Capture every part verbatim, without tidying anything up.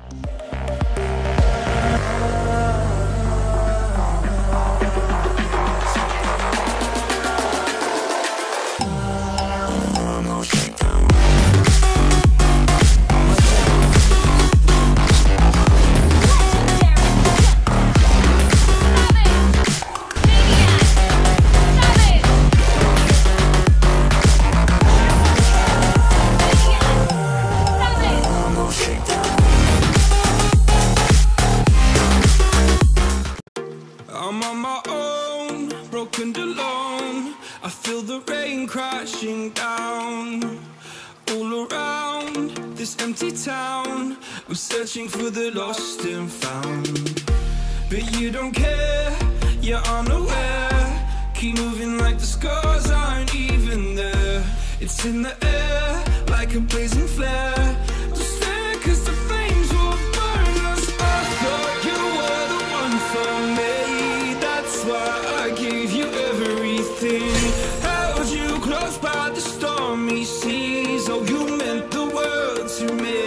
I'm on my own, broken alone. I feel the rain crashing down all around this empty town. I'm searching for the lost and found, but you don't care, you're unaware. Keep moving like the scars aren't even there. It's in the air like a blazing flare. Just stare, cause the flames will burn us. I thought you were the one for me, that's why I gave you everything. Held you close by the stormy seas. Oh, you meant the world to me.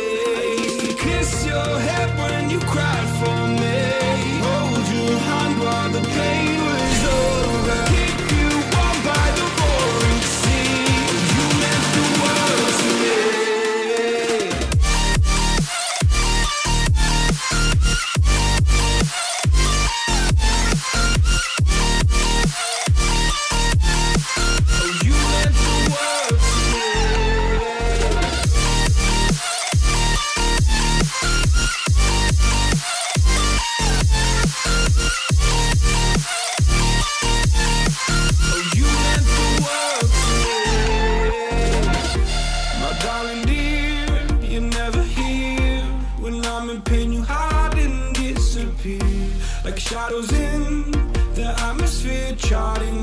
I used to kiss your head when you cried for me, hold your hand while the pain was over, keep you warm by the roaring sea. You meant the world to me. Like shadows in the atmosphere, charting